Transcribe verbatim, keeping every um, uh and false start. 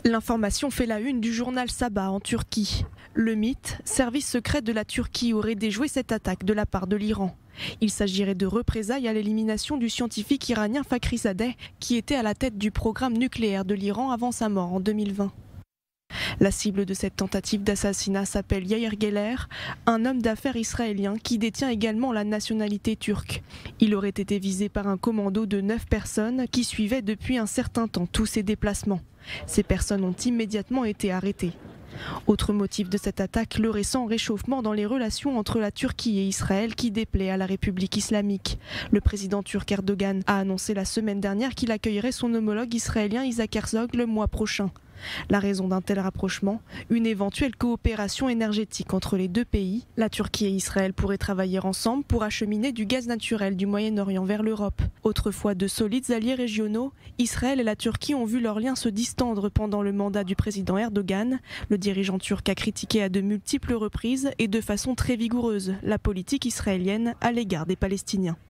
L'information fait la une du journal Sabah en Turquie. Le mythe, service secret de la Turquie, aurait déjoué cette attaque de la part de l'Iran. Il s'agirait de représailles à l'élimination du scientifique iranien Fakhrizadeh, qui était à la tête du programme nucléaire de l'Iran avant sa mort en deux mille vingt. La cible de cette tentative d'assassinat s'appelle Yair Geller, un homme d'affaires israélien qui détient également la nationalité turque. Il aurait été visé par un commando de neuf personnes qui suivaient depuis un certain temps tous ses déplacements. Ces personnes ont immédiatement été arrêtées. Autre motif de cette attaque, le récent réchauffement dans les relations entre la Turquie et Israël qui déplaît à la République islamique. Le président turc Erdogan a annoncé la semaine dernière qu'il accueillerait son homologue israélien Isaac Herzog le mois prochain. La raison d'un tel rapprochement, une éventuelle coopération énergétique entre les deux pays. La Turquie et Israël pourraient travailler ensemble pour acheminer du gaz naturel du Moyen-Orient vers l'Europe. Autrefois de solides alliés régionaux, Israël et la Turquie ont vu leurs liens se distendre pendant le mandat du président Erdogan. Le dirigeant turc a critiqué à de multiples reprises et de façon très vigoureuse la politique israélienne à l'égard des Palestiniens.